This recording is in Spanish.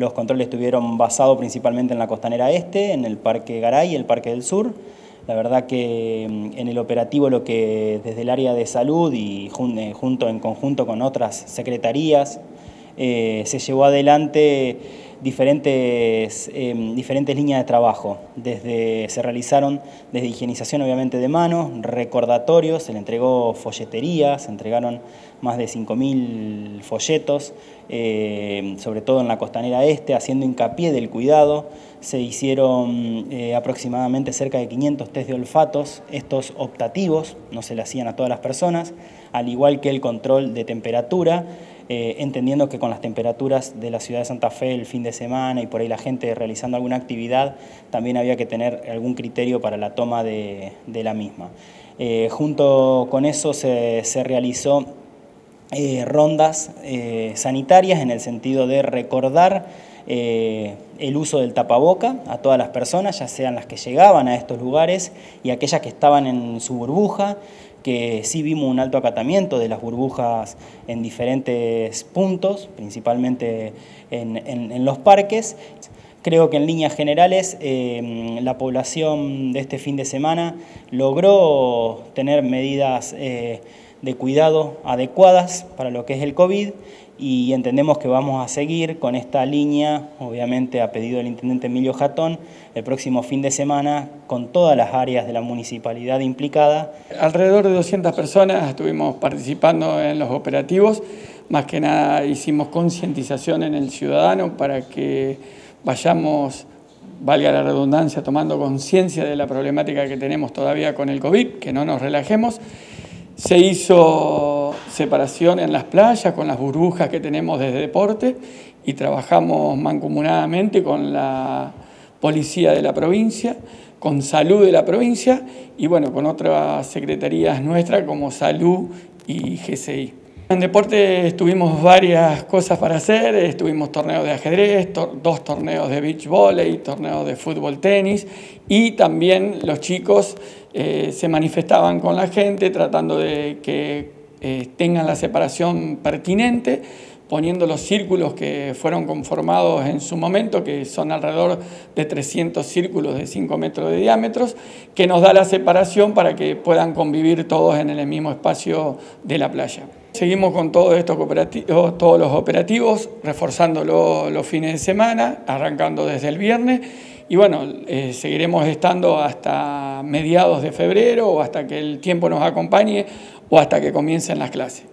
Los controles estuvieron basados principalmente en la Costanera Este, en el Parque Garay y el Parque del Sur. La verdad que en el operativo lo que desde el área de salud y en conjunto con otras secretarías se llevó adelante diferentes líneas de trabajo. Se realizaron desde higienización obviamente de manos, recordatorios, se le entregó folletería, se entregaron más de 5.000 folletos, sobre todo en la Costanera Este, haciendo hincapié del cuidado. Se hicieron aproximadamente cerca de 500 test de olfatos, estos optativos, no se le hacían a todas las personas, al igual que el control de temperatura, entendiendo que con las temperaturas de la ciudad de Santa Fe el fin de semana y por ahí la gente realizando alguna actividad, también había que tener algún criterio para la toma de la misma. Junto con eso se realizó rondas sanitarias en el sentido de recordar el uso del tapaboca a todas las personas, ya sean las que llegaban a estos lugares y aquellas que estaban en su burbuja, que sí vimos un alto acatamiento de las burbujas en diferentes puntos, principalmente en los parques. Creo que en líneas generales la población de este fin de semana logró tener medidas de cuidado adecuadas para lo que es el COVID y entendemos que vamos a seguir con esta línea, obviamente a pedido del intendente Emilio Jatón, el próximo fin de semana con todas las áreas de la municipalidad implicadas. Alrededor de 200 personas estuvimos participando en los operativos, más que nada hicimos concientización en el ciudadano para que vayamos, valga la redundancia, tomando conciencia de la problemática que tenemos todavía con el COVID, que no nos relajemos. Se hizo separación en las playas con las burbujas que tenemos desde deporte y trabajamos mancomunadamente con la policía de la provincia, con salud de la provincia y bueno, con otras secretarías nuestras como salud y GCI. En deporte tuvimos varias cosas para hacer, tuvimos torneos de ajedrez, 2 torneos de beach volley, torneos de fútbol tenis y también los chicos se manifestaban con la gente tratando de que tengan la separación pertinente, poniendo los círculos que fueron conformados en su momento, que son alrededor de 300 círculos de 5 metros de diámetro, que nos da la separación para que puedan convivir todos en el mismo espacio de la playa. Seguimos con todos los operativos, reforzándolo los fines de semana, arrancando desde el viernes y bueno, seguiremos estando hasta mediados de febrero o hasta que el tiempo nos acompañe o hasta que comiencen las clases.